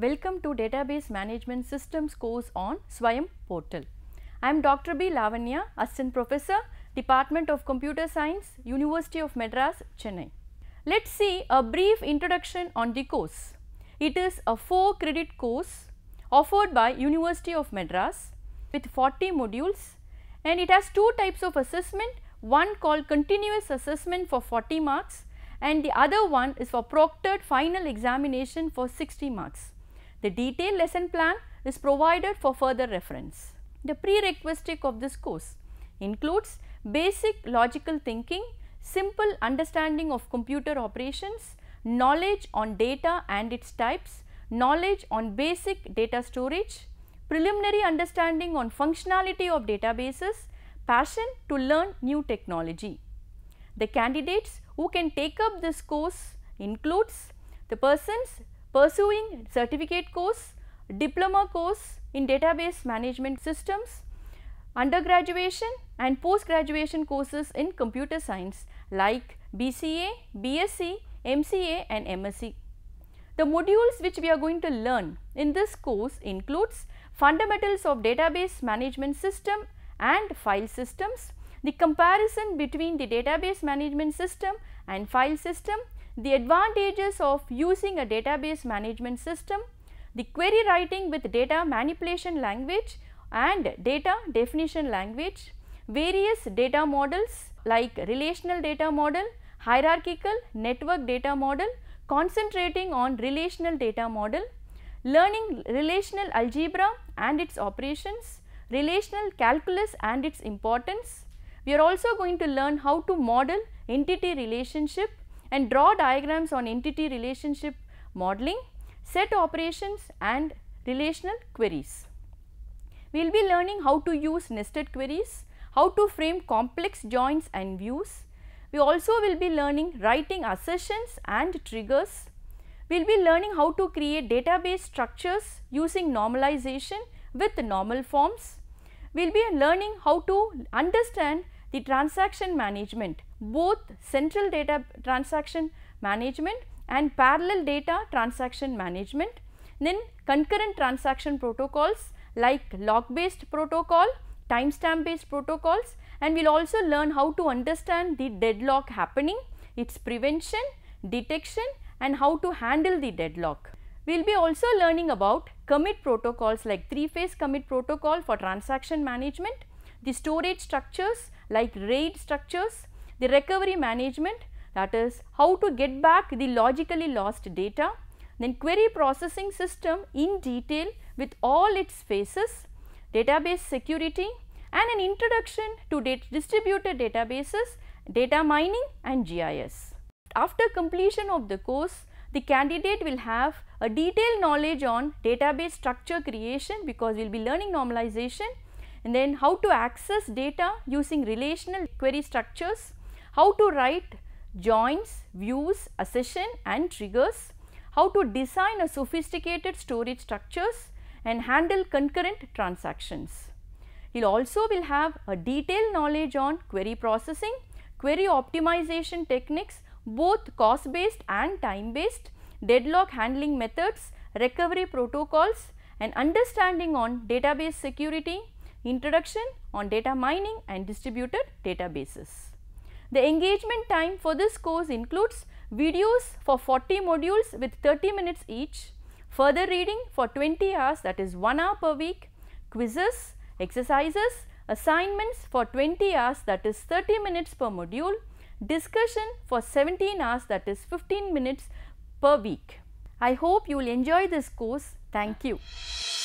Welcome to Database Management Systems course on Swayam portal. I am Dr. B. Lavanya, Assistant Professor, Department of Computer Science, University of Madras, Chennai. Let's see a brief introduction on the course. It is a 4-credit course offered by University of Madras with 40 modules, and it has two types of assessment, one called continuous assessment for 40 marks and the other one is for proctored final examination for 60 marks. The detailed lesson plan is provided for further reference. The prerequisite of this course includes basic logical thinking, simple understanding of computer operations, knowledge on data and its types, knowledge on basic data storage, preliminary understanding on functionality of databases, passion to learn new technology. The candidates who can take up this course includes the persons pursuing certificate course, diploma course in database management systems, undergraduation and post-graduation courses in computer science like BCA, BSc, MCA and MSc. The modules which we are going to learn in this course includes fundamentals of database management system and file systems, the comparison between the database management system and file system, the advantages of using a database management system, the query writing with data manipulation language and data definition language, various data models like relational data model, hierarchical network data model, concentrating on relational data model, learning relational algebra and its operations, relational calculus and its importance. We are also going to learn how to model entity relationship and draw diagrams on entity relationship modeling, set operations and relational queries. We will be learning how to use nested queries, how to frame complex joins and views. We also will be learning writing assertions and triggers. We will be learning how to create database structures using normalization with normal forms. We will be learning how to understand the transaction management, both central data transaction management and parallel data transaction management, then concurrent transaction protocols like lock based protocol, timestamp based protocols, and we will also learn how to understand the deadlock happening, its prevention, detection and how to handle the deadlock. We will be also learning about commit protocols like 3-phase commit protocol for transaction management, the storage structures like RAID structures, the recovery management, that is how to get back the logically lost data, then query processing system in detail with all its phases, database security and an introduction to distributed databases, data mining and GIS. After completion of the course, the candidate will have a detailed knowledge on database structure creation because we will be learning normalization, and then how to access data using relational query structures, how to write joins, views, accession and triggers, how to design a sophisticated storage structures and handle concurrent transactions. You also will have a detailed knowledge on query processing, query optimization techniques, both cost based and time based, deadlock handling methods, recovery protocols and understanding on database security, introduction on data mining and distributed databases. The engagement time for this course includes videos for 40 modules with 30 minutes each, further reading for 20 hours, that is 1 hour per week, quizzes, exercises, assignments for 20 hours, that is 30 minutes per module, discussion for 17 hours, that is 15 minutes per week. I hope you will enjoy this course. Thank you.